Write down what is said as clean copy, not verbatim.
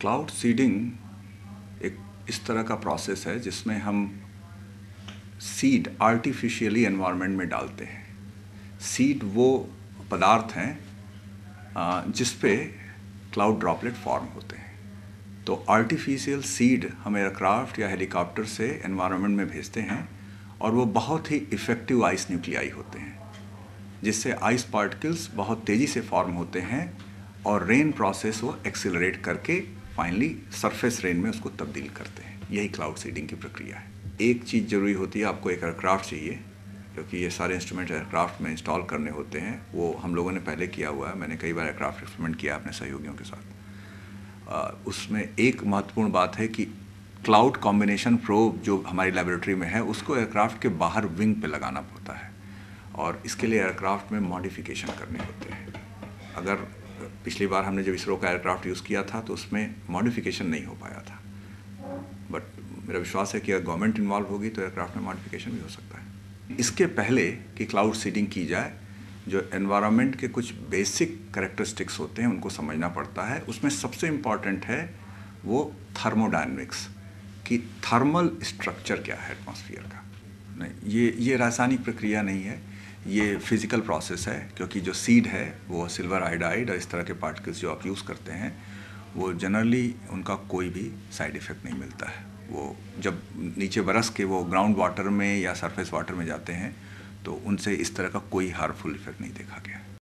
Cloud seeding एक इस तरह का प्रोसेस है जिसमें हम सीड आर्टिफिशियली एनवायरनमेंट में डालते हैं। सीड वो पदार्थ हैं जिस पे क्लाउड ड्रॉपलेट फॉर्म होते हैं। तो आर्टिफिशियल सीड हम एयरक्राफ्ट या हेलीकॉप्टर से एनवायरनमेंट में भेजते हैं और वो बहुत ही इफ़ेक्टिव आइस न्यूक्लियाई होते हैं, जिससे आइस पार्टिकल्स बहुत तेज़ी से फॉर्म होते हैं और रेन प्रोसेस वो एक्सेलरेट करके फाइनली सरफेस रेन में उसको तब्दील करते हैं। यही क्लाउड सीडिंग की प्रक्रिया है। एक चीज़ ज़रूरी होती है, आपको एक एयरक्राफ्ट चाहिए, क्योंकि ये सारे इंस्ट्रूमेंट एयरक्राफ्ट में इंस्टॉल करने होते हैं। वो हम लोगों ने पहले किया हुआ है, मैंने कई बार एयरक्राफ्ट एक्सपेरिमेंट किया अपने सहयोगियों के साथ। उसमें एक महत्वपूर्ण बात है कि क्लाउड कॉम्बिनेशन प्रोब जो हमारी लेबोरेटरी में है उसको एयरक्राफ्ट के बाहर विंग पे लगाना पड़ता है और इसके लिए एयरक्राफ्ट में मॉडिफिकेशन करने होते हैं। अगर पिछली बार हमने जब इसरो का एयरक्राफ्ट यूज़ किया था तो उसमें मॉडिफिकेशन नहीं हो पाया था, बट मेरा विश्वास है कि अगर गवर्नमेंट इन्वॉल्व होगी तो एयरक्राफ्ट में मॉडिफिकेशन भी हो सकता है। इसके पहले कि क्लाउड सीडिंग की जाए, जो एनवायरनमेंट के कुछ बेसिक कैरेक्टरिस्टिक्स होते हैं उनको समझना पड़ता है। उसमें सबसे इम्पॉर्टेंट है वो थर्मोडायनेमिक्स कि थर्मल स्ट्रक्चर क्या है एटमॉस्फेयर का। नहीं, ये रासायनिक प्रक्रिया नहीं है, ये फिज़िकल प्रोसेस है, क्योंकि जो सीड है वो सिल्वर आयोडाइड और इस तरह के पार्टिकल्स जो आप यूज़ करते हैं वो जनरली उनका कोई भी साइड इफ़ेक्ट नहीं मिलता है। वो जब नीचे बरस के वो ग्राउंड वाटर में या सरफेस वाटर में जाते हैं तो उनसे इस तरह का कोई हार्मफुल इफ़ेक्ट नहीं देखा गया।